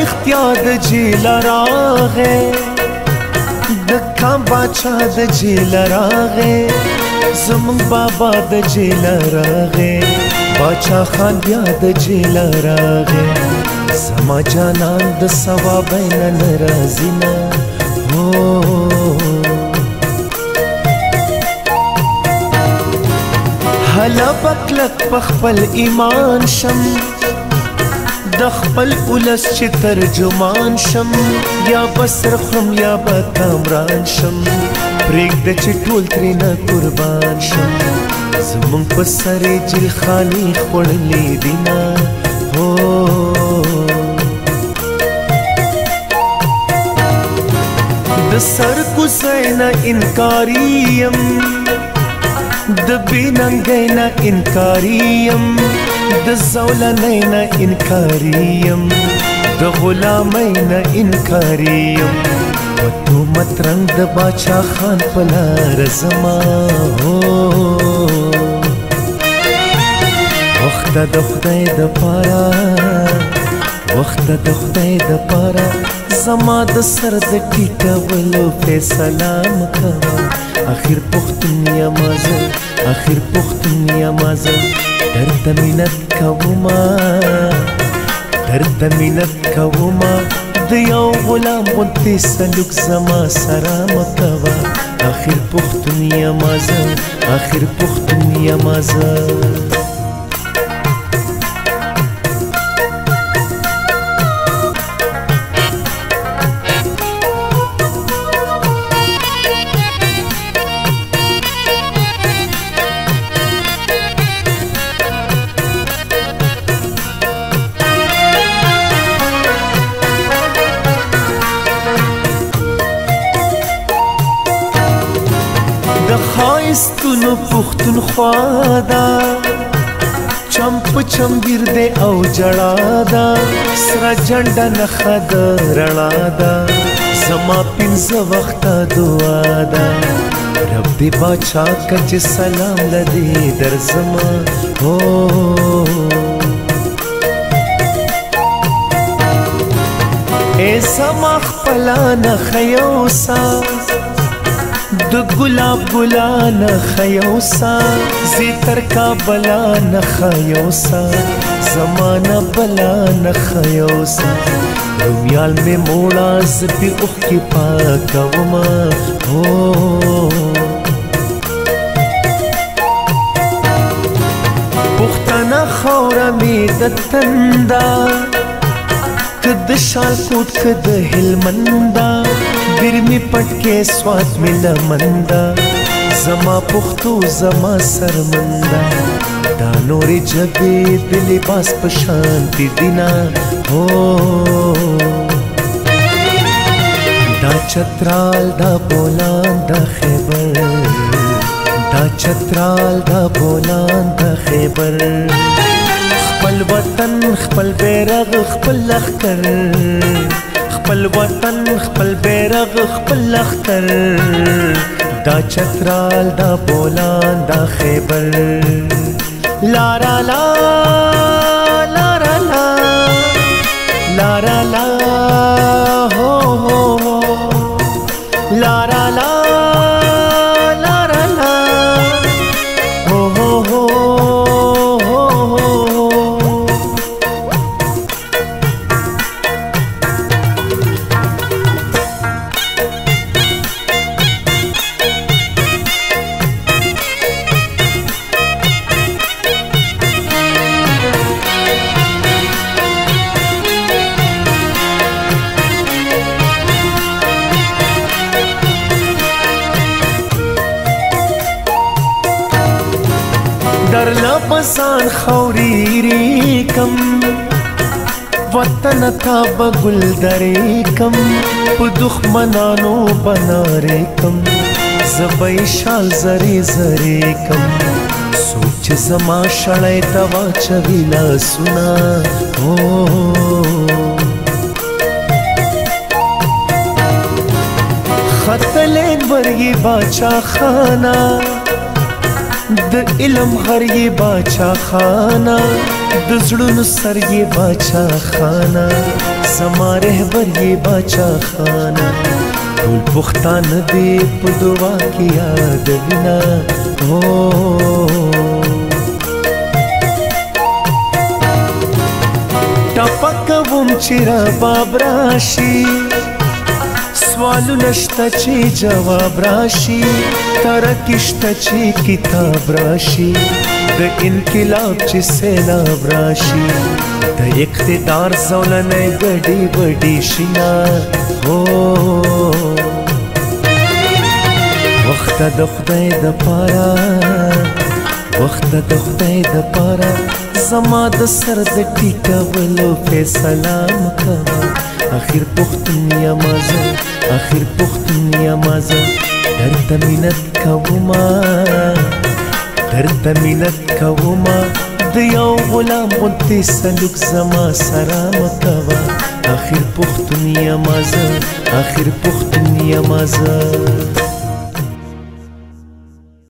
اختیار د جیل راغې د کام باچا د جیل راغې زمون بابا د جیل راغې باچا خان بیا د جیل راغې زما جانان د ثوابین ناراضی نه هو هلا بکلک پخپل ایمان شم د خپل ولس چې ترجمان شم یا بسر خم یا به کامران شم پرېږده چې ټول ترېنه قربان شم زمونږ په سر یې جیل خانې خوړلې دینه هو د سر کوزی نه انکاري یم د بېننګۍ نه انکاري یم د زولنۍ نه انکاري یم د غلامۍ نه انکاري یم په تهمت رنګ د باچا خان په لاره ځمه وخته د خدای دپاره وخته د خدای دپاره زما د سر د ټیټولو فیصله مه کوه آخر پښتون یمه زه آخر پښتون یمه زه درته مینت کومه درته مینت کومه د یو غلام غوندې سلوک زما سره مه کوه آخر پښتون یمه زه آخر پښتون یمه زه ښایستونو پښتونخوا ده چم په چمبیر دی او جړا ده سره جنډه نښه د رڼا ده زما پنځه وخته دعا ده رب دې باچا که چې سلام له دې درځمه هو ای زما خپله نښه یوسه د ګلاب ګلانه خیوسا زی تر کابلا نخیوسا زمانه بلا نخیوسا رومیال میں موڑا زبی اخ کی پاکوما ہو پختانا خورا می دتندا کد شالکوٹ کد هلمندا ګرمي پټ کې سوات مې لمندا زما پښتو زما سرمندا دا نورې جبې د لباس په شان دي دینا هو دا چترال دا بولان دا خیبر دا چترال دا بولان دا خیبر خپل وطن خپل بیرغ خپل لښکر خپل وطن خپل بیرغ خپل لښکر دا چترال دا بولان دا خیبر لارا لا لارا لا لارا لا ہو لارا لا لارا لا ہو در لبسان خوریری کم وطن تا بگل دری کم پا دخمنانو بناری کم زبای شال زری زری کم سوچ زما شڑای توا چویلا سنا خط لین ورگی باچا خانا د علم غر یې باچا خانه د زړونو سر یې باچا خانه زما رهبر یې باچا خانه ټول پښتانه دې په دعا کې یادوینه ټپه کوم چې رباب راشي سوالونه شته چې جواب راشي ترکي شته چې کتاب راشي د انقلاب چې سیلاب راشي د اقتدار زولنې ګډې وډې شینا وخت د خدای د پاره وخت د خدای د پاره زما د سر د ټیټولو فیصله مه کوه اخر پښتون یمه زه اخر پښتون یمه زه درته مینت کومه درته مینت کومه د یو غلام غوندې سلوک زما سره مه کوه اخر پښتون یمه زه اخر پښتون یمه زه